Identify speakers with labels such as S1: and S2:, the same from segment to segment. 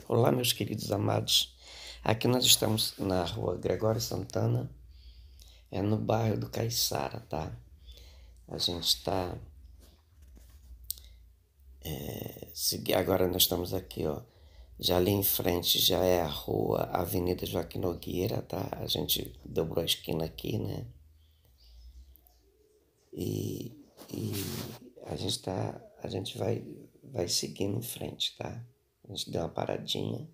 S1: Olá, meus queridos amados. Aqui nós estamos na rua Gregório Santana, no bairro do Caiçara, tá? A gente está. Agora nós estamos aqui, ó. Já ali em frente já é a rua Avenida Joaquim Nogueira, tá? A gente dobrou a esquina aqui, né? E a gente vai seguindo em frente, tá? A gente deu uma paradinha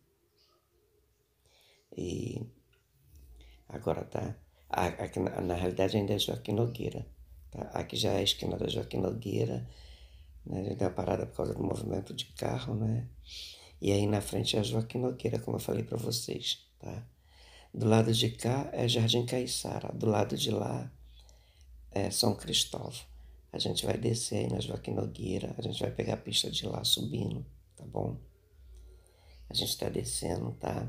S1: e agora tá. Aqui na realidade ainda é Joaquim Nogueira. Tá? Aqui já é a esquina da Joaquim Nogueira. Né? A gente deu uma parada por causa do movimento de carro, né? E aí na frente é a Joaquim Nogueira, como eu falei para vocês. Tá? Do lado de cá é Jardim Caiçara. Do lado de lá é São Cristóvão. A gente vai descer aí na Joaquim Nogueira. A gente vai pegar a pista de lá subindo, tá bom? A gente tá descendo, tá?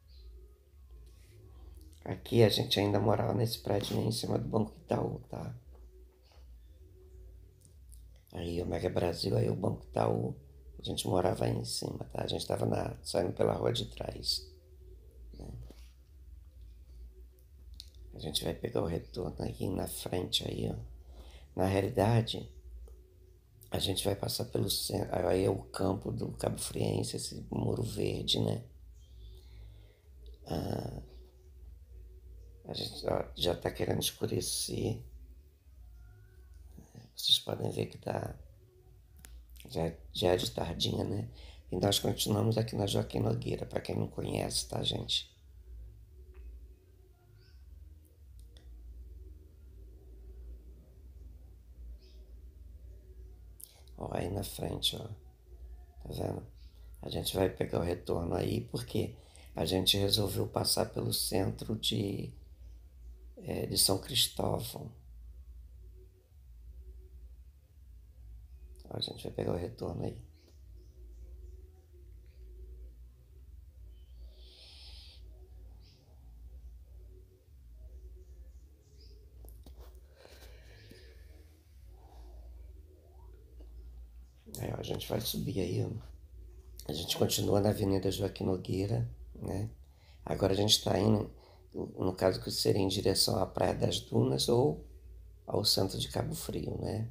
S1: Aqui a gente ainda morava nesse prédio em cima do Banco Itaú, tá? Aí o Mega Brasil, aí o Banco Itaú, a gente morava aí em cima, tá? A gente tava saindo pela rua de trás. Né? A gente vai pegar o retorno aqui na frente aí, ó. Na realidade, a gente vai passar pelo centro, aí é o campo do Cabo Friense, esse muro verde, né? A gente já tá querendo escurecer. Vocês podem ver que já é de tardinha, né? E nós continuamos aqui na Joaquim Nogueira, para quem não conhece, tá, gente? Ó, aí na frente, ó. Tá vendo? A gente vai pegar o retorno aí porque a gente resolveu passar pelo centro de São Cristóvão. Ó, a gente vai pegar o retorno aí. Aí, ó, a gente vai subir aí, ó. A gente continua na Avenida Joaquim Nogueira, né? Agora a gente está indo, no caso que seria em direção à Praia das Dunas ou ao centro de Cabo Frio, né?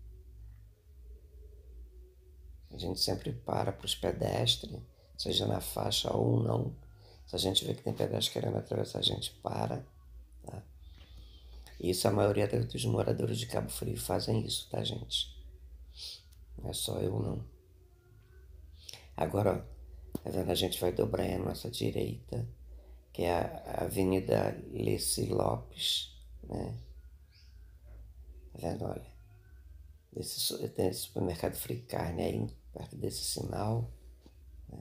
S1: A gente sempre para os pedestres, seja na faixa ou não. Se a gente vê que tem pedestre querendo atravessar, a gente para, tá? E isso a maioria dos moradores de Cabo Frio fazem isso, tá, gente? Não é só eu, não. Agora, ó, tá vendo? A gente vai dobrar aí a nossa direita, que é a Avenida Leci Lopes, né? Tá vendo? Olha, tem esse supermercado Free Carne aí, perto desse sinal. Né?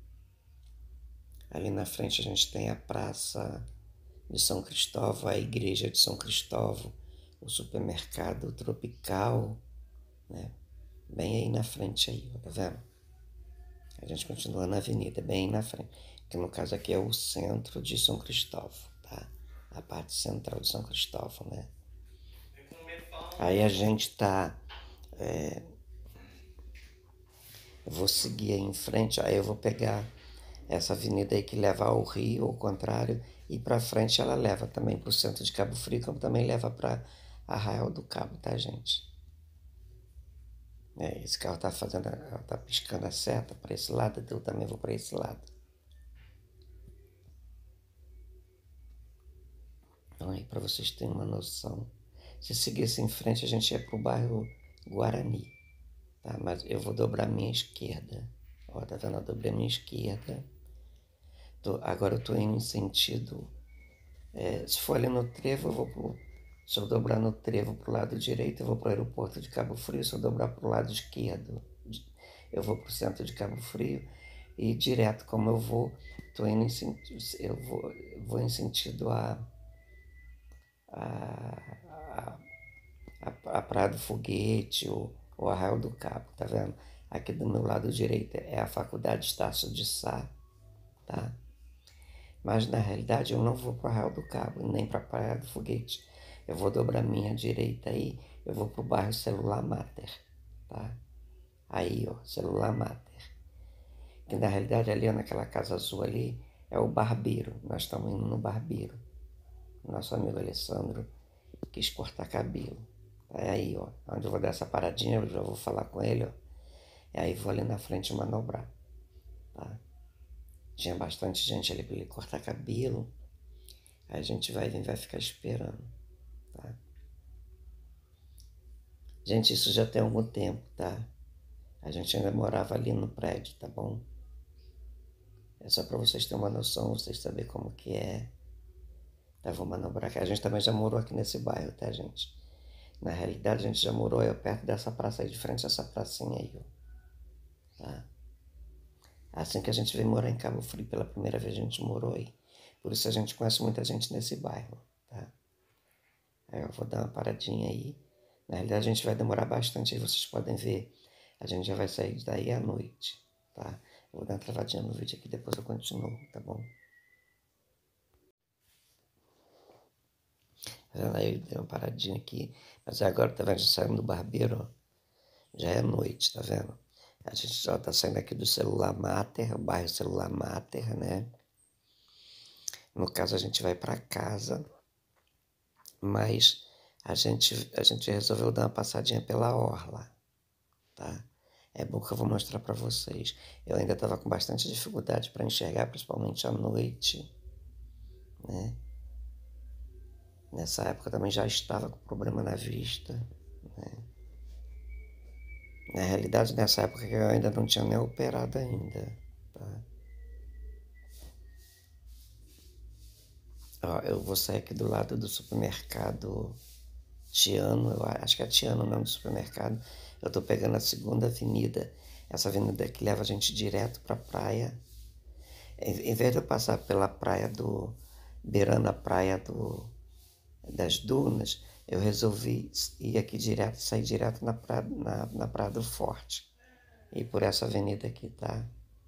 S1: Ali na frente a gente tem a praça de São Cristóvão, a igreja de São Cristóvão, o supermercado Tropical, né? Bem aí na frente aí, ó, tá vendo? A gente continua na avenida, bem aí na frente. Que no caso aqui é o centro de São Cristóvão, tá? A parte central de São Cristóvão, né? Aí a gente tá... eu vou seguir aí em frente, aí eu vou pegar essa avenida aí que leva ao Rio, ao contrário, e para frente ela leva também para o centro de Cabo Frio, como também leva para Arraial do Cabo, tá, gente? Esse carro tá tá piscando a seta para esse lado, eu também vou para esse lado. Então aí para vocês terem uma noção, se seguisse em frente a gente ia pro bairro Guarani, tá? Mas eu vou dobrar a minha esquerda. Ó, tá vendo? Eu dobrei a minha esquerda. Agora eu tô indo em sentido. Se for ali no trevo, se eu dobrar no trevo pro lado direito, eu vou pro aeroporto de Cabo Frio. Se eu dobrar pro lado esquerdo, eu vou pro centro de Cabo Frio. E direto, como eu vou, tô indo em sentido. Vou em sentido a, a Praia do Foguete ou Arraial do Cabo, tá vendo? Aqui do meu lado direito é a Faculdade Estácio de Sá, tá? Mas na realidade eu não vou para o Arraial do Cabo, nem para a Praia do Foguete. Eu vou dobrar minha direita aí, eu vou para o bairro Celular Mater, tá? Aí, ó, Celular Mater. que na realidade ali naquela casa azul ali é o barbeiro. Nós estamos indo no barbeiro. Nosso amigo Alessandro quis cortar cabelo. É aí, ó, onde eu vou dar essa paradinha, eu já vou falar com ele, ó. E aí vou ali na frente manobrar, tá? Tinha bastante gente ali para ele cortar cabelo. Aí a gente vai vir, vai ficar esperando, tá? Gente, isso já tem algum tempo, tá? A gente ainda morava ali no prédio, tá bom? É só para vocês terem uma noção, vocês saberem como que é. Tá, vou manobrar aqui. A gente também já morou aqui nesse bairro, tá, gente? Na realidade, a gente já morou aí perto dessa praça aí, de frente a essa pracinha aí, ó. Tá? Assim que a gente veio morar em Cabo Frio pela primeira vez, a gente morou aí. Por isso a gente conhece muita gente nesse bairro, tá? Aí eu vou dar uma paradinha aí. Na realidade, a gente vai demorar bastante, aí vocês podem ver. A gente já vai sair daí à noite, tá? Eu vou dar uma travadinha no vídeo aqui, depois eu continuo, tá bom? Aí eu dei uma paradinha aqui. Mas agora, tá vendo? Já saindo do barbeiro, ó. Já é noite, tá vendo? A gente já tá saindo aqui do Celular Mater, o bairro Celular Mater, né? No caso, a gente vai para casa, mas a gente resolveu dar uma passadinha pela orla, tá? É bom que eu vou mostrar para vocês. Eu ainda estava com bastante dificuldade para enxergar, principalmente à noite, né? Nessa época eu também já estava com problema na vista, né? Na realidade, nessa época eu ainda não tinha nem operado ainda, tá? Ó, eu vou sair aqui do lado do supermercado Tiano, eu acho que é Tiano o nome do supermercado. Eu tô pegando a segunda avenida, essa avenida que leva a gente direto pra praia. Em vez de eu passar pela praia beirando a praia das dunas, eu resolvi ir aqui direto, sair direto na praia do Forte. E por essa avenida aqui, tá?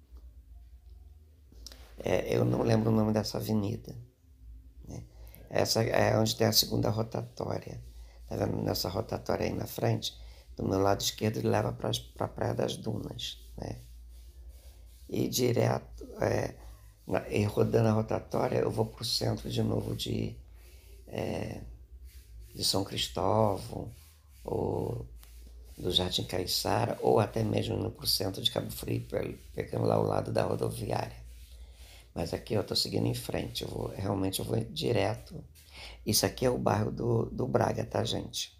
S1: Eu não lembro o nome dessa avenida, né? Essa é onde tem a segunda rotatória. Tá vendo? Nessa rotatória aí na frente, do meu lado esquerdo, ele leva para a Praia das Dunas, né? E direto, e rodando a rotatória, eu vou para o centro de novo de São Cristóvão, ou do Jardim Caiçara, ou até mesmo indo para o centro de Cabo Frio, pegando lá o lado da rodoviária. Mas aqui eu estou seguindo em frente, realmente eu vou direto. Isso aqui é o bairro do Braga, tá, gente?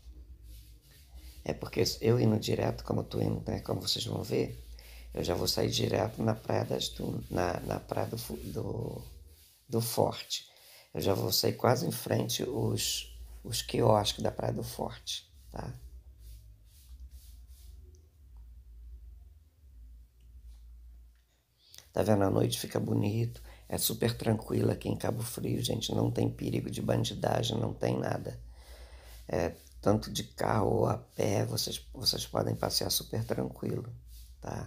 S1: É porque eu indo direto, como eu tô indo, né, como vocês vão ver, eu já vou sair direto na praia na praia do Forte. Eu já vou sair quase em frente os quiosques da Praia do Forte, tá? Tá vendo? A noite fica bonito, é super tranquilo aqui em Cabo Frio, gente, não tem perigo de bandidagem, não tem nada. Tanto de carro ou a pé, vocês podem passear super tranquilo, tá?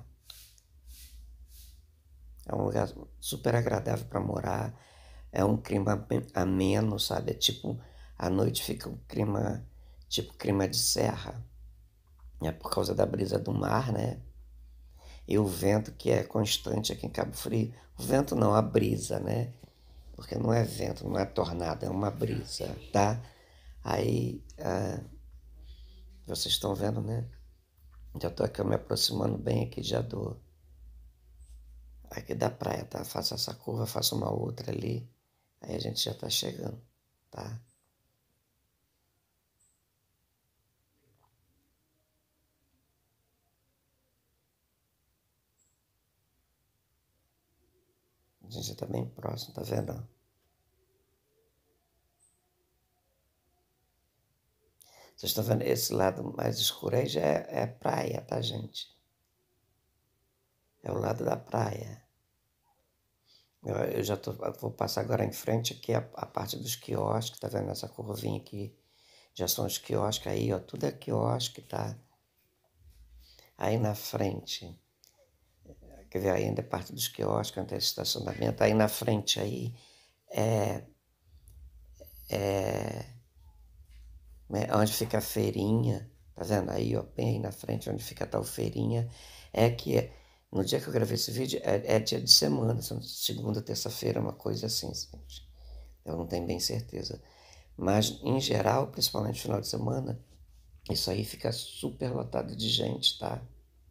S1: É um lugar super agradável para morar, é um clima ameno, sabe? É tipo, à noite fica um clima, tipo clima de serra, é por causa da brisa do mar, né? E o vento que é constante aqui em Cabo Frio, o vento não, a brisa, né? Porque não é vento, não é tornado, é uma brisa, tá? Aí, vocês estão vendo, né? Já tô aqui me aproximando bem aqui já aqui da praia, tá? Faço essa curva, faço uma outra ali, aí a gente já tá chegando, tá? A gente já tá bem próximo, tá vendo? Vocês estão vendo esse lado mais escuro aí já é praia, tá, gente? É o lado da praia. Eu vou passar agora em frente aqui a parte dos quiosques, tá vendo essa curvinha aqui? Já são os quiosques aí, ó, tudo é quiosque, tá? Aí na frente, quer ver, ainda é parte dos quiosques, onde tem estacionamento, aí na frente aí é, onde fica a feirinha, tá vendo? Aí, ó, bem aí na frente, onde fica a tal feirinha, é que No dia que eu gravei esse vídeo, é dia de semana, segunda, terça-feira, uma coisa assim, gente. Eu não tenho bem certeza. Mas, em geral, principalmente no final de semana, isso aí fica super lotado de gente, tá?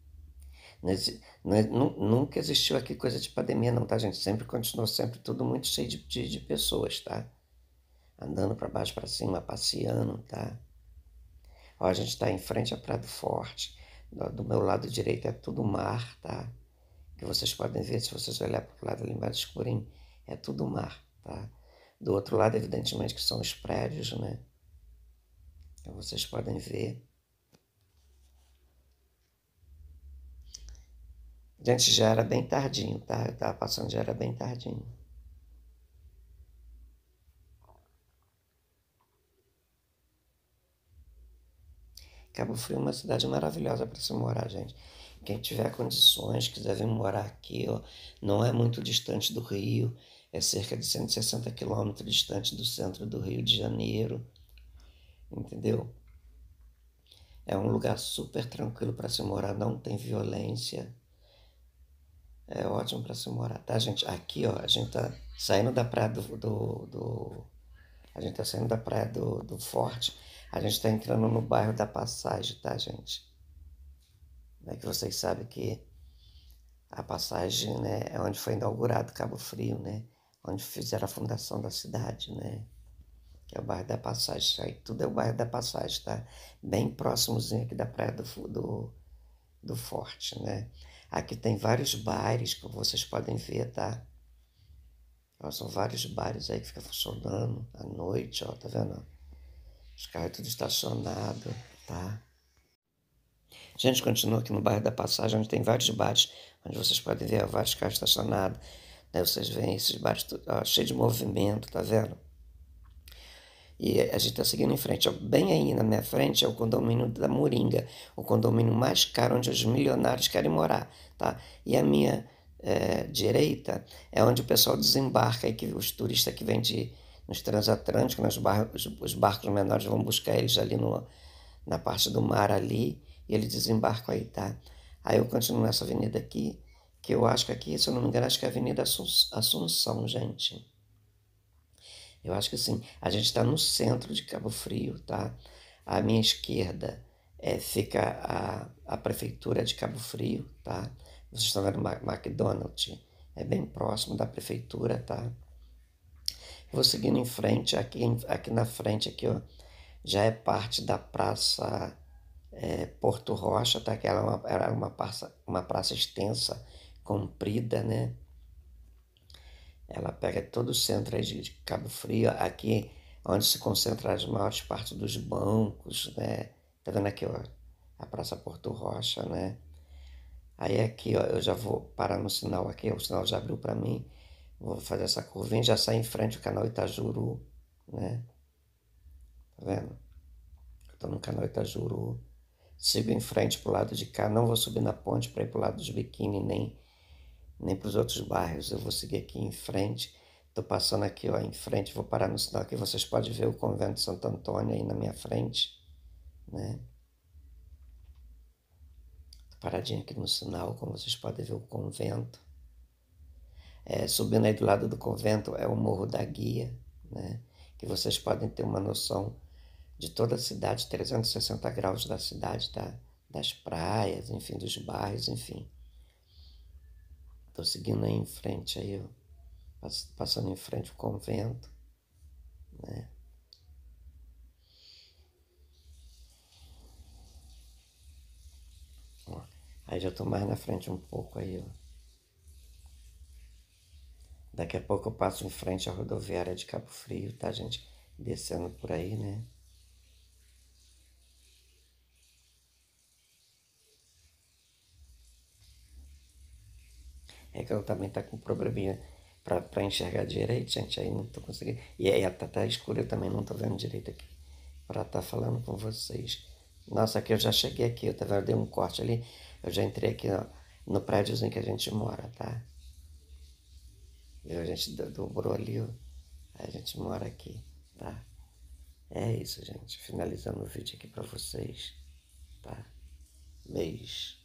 S1: Nunca existiu aqui coisa de pandemia, não, tá, gente? Sempre continuou, sempre tudo muito cheio de pessoas, tá? Andando para baixo, para cima, passeando, tá? Ó, a gente está em frente à Praia do Forte. Do meu lado direito é tudo mar, tá? Que vocês podem ver, se vocês olharem para o lado ali embaixo escurinho, é tudo mar, tá? Do outro lado, evidentemente, que são os prédios, né? Então vocês podem ver. Gente, já era bem tardinho, tá? Eu tava passando, já era bem tardinho. Cabo Frio é uma cidade maravilhosa para se morar, gente. Quem tiver condições, quiser vir morar aqui, ó, não é muito distante do Rio, é cerca de 160 quilômetros distante do centro do Rio de Janeiro, entendeu? É um lugar super tranquilo para se morar, não tem violência, é ótimo para se morar, tá, gente? Aqui, ó, a gente tá saindo da praia a gente tá saindo da praia do Forte, a gente tá entrando no bairro da Passagem, tá, gente? É que vocês sabem que a Passagem, né, é onde foi inaugurado Cabo Frio, né? Onde fizeram a fundação da cidade, né? Que é o bairro da Passagem. Isso aí tudo é o bairro da Passagem, tá? Bem próximozinho aqui da praia do Forte, né? Aqui tem vários bares, como vocês podem ver, tá? Ó, são vários bares aí que ficam funcionando à noite, ó, tá vendo? Os carros tudo estacionado, tá? Gente, continua aqui no bairro da Passagem, onde tem vários bares, onde vocês podem ver vários carros estacionados. Daí vocês veem esses bares cheios de movimento, tá vendo? E a gente está seguindo em frente. Ó, bem aí na minha frente é o condomínio da Moringa, o condomínio mais caro onde os milionários querem morar, tá? E a minha direita é onde o pessoal desembarca, aí, que os turistas que vêm nos transatlânticos, os barcos menores vão buscar eles ali na parte do mar ali, e eles desembarcam aí, tá? Aí eu continuo nessa avenida aqui, que eu acho que aqui, se eu não me engano, acho que é a Avenida Assunção, gente. Eu acho que sim. A gente está no centro de Cabo Frio, tá? À minha esquerda fica a prefeitura de Cabo Frio, tá? Vocês estão vendo o McDonald's, é bem próximo da prefeitura, tá? Vou seguindo em frente, aqui na frente, aqui, ó, já é parte da Praça Porto Rocha, tá? Que era uma praça extensa, comprida, né? Ela pega todo o centro aí de Cabo Frio, aqui onde se concentram as maiores partes dos bancos, né? Tá vendo aqui, ó, a Praça Porto Rocha, né? Aí aqui, ó, eu já vou parar no sinal aqui, o sinal já abriu para mim. Vou fazer essa curvinha, já sai em frente o canal Itajuru, né? Tá vendo? Eu tô no canal Itajuru. Sigo em frente pro lado de cá, não vou subir na ponte para ir pro lado dos Biquíni, nem para os outros bairros. Eu vou seguir aqui em frente. Estou passando aqui, ó, em frente, vou parar no sinal aqui. Vocês podem ver o convento de Santo Antônio aí na minha frente, né? Tô paradinho aqui no sinal, como vocês podem ver o convento. Subindo aí do lado do convento é o Morro da Guia, né? Que vocês podem ter uma noção de toda a cidade, 360 graus da cidade, tá? Das praias, enfim, dos bairros, enfim. Estou seguindo aí em frente aí, ó, passando em frente o convento, né? Ó, aí já estou mais na frente um pouco aí, ó. Daqui a pouco eu passo em frente à rodoviária de Cabo Frio, tá, gente? Descendo por aí, né? É que eu também tá com probleminha pra enxergar direito, gente. Aí não tô conseguindo. E aí tá escuro, eu também não tô vendo direito aqui pra tá falando com vocês. Nossa, aqui eu já cheguei aqui, tá vendo? Eu dei um corte ali. Eu já entrei aqui no prédiozinho que a gente mora, tá? Viu? A gente dobrou ali, ó. A gente mora aqui, tá? É isso, gente. Finalizando o vídeo aqui pra vocês, tá? Beijo.